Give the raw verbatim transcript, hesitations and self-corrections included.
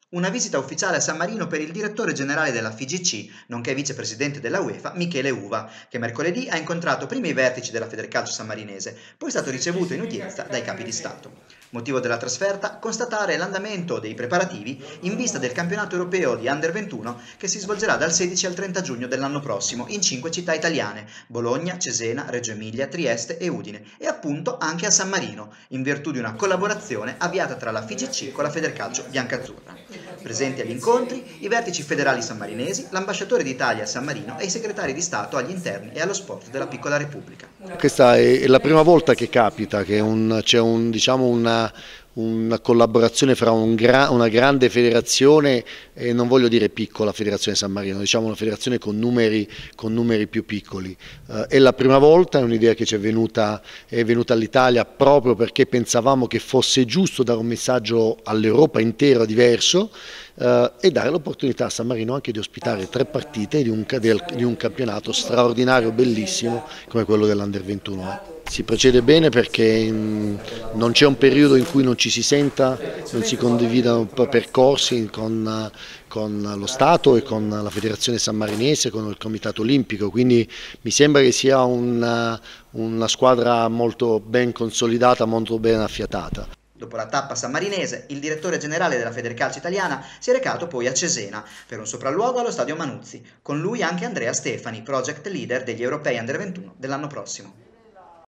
Una visita ufficiale a San Marino per il direttore generale della F I G C, nonché vicepresidente della UEFA, Michele Uva, che mercoledì ha incontrato prima i vertici della Federcalcio sammarinese, poi è stato ricevuto in udienza dai capi di Stato. Motivo della trasferta? Constatare l'andamento dei preparativi in vista del campionato europeo di Under ventuno che si svolgerà dal sedici al trenta giugno dell'anno prossimo in cinque città italiane: Bologna, Cesena, Reggio Emilia, Trieste e Udine, e appunto anche a San Marino, in virtù di una collaborazione avviata tra la F I G C con la Federcalcio biancazzurra. Presenti agli incontri i vertici federali sammarinesi, l'ambasciatore d'Italia a San Marino e i segretari di Stato agli interni e allo sport della piccola Repubblica. Questa è la prima volta che capita che c'è un, diciamo una, una collaborazione fra un gra, una grande federazione e non voglio dire piccola federazione San Marino, diciamo una federazione con numeri, con numeri più piccoli. Eh, è la prima volta, è un'idea che ci è venuta, è venuta all'Italia proprio perché pensavamo che fosse giusto dare un messaggio all'Europa intera diverso eh, e dare l'opportunità a San Marino anche di ospitare tre partite di un, del, di un campionato straordinario, bellissimo come quello dell'Under ventuno. Eh. Si procede bene perché mh, non c'è un periodo in cui non ci si senta, non si condividano percorsi con, con lo Stato e con la Federazione Sammarinese, con il Comitato Olimpico, quindi mi sembra che sia una, una squadra molto ben consolidata, molto ben affiatata. Dopo la tappa sammarinese, il direttore generale della Federcalcio italiana si è recato poi a Cesena per un sopralluogo allo stadio Manuzzi, con lui anche Andrea Stefani, project leader degli europei Under ventuno dell'anno prossimo.